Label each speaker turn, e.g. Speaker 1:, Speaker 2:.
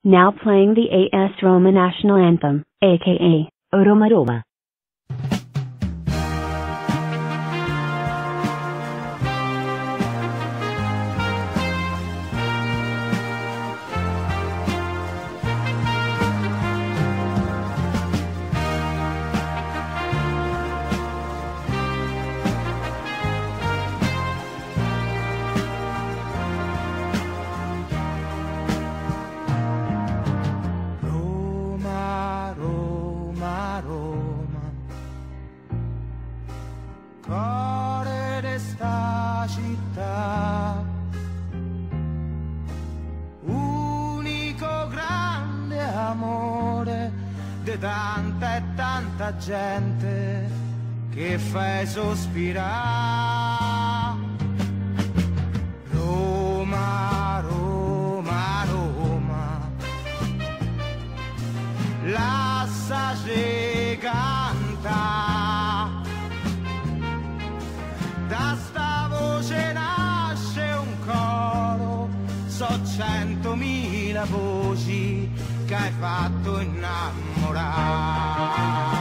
Speaker 1: Now playing the AS Roma national anthem, aka Roma Roma.
Speaker 2: Cuore d'esta città, unico grande amore di tanta e tanta gente che fai sospirare. Roma, Roma, Roma, lasciaci cantare. Da sta voce nasce un coro, so 100.000 voci che hai fatto innamorare.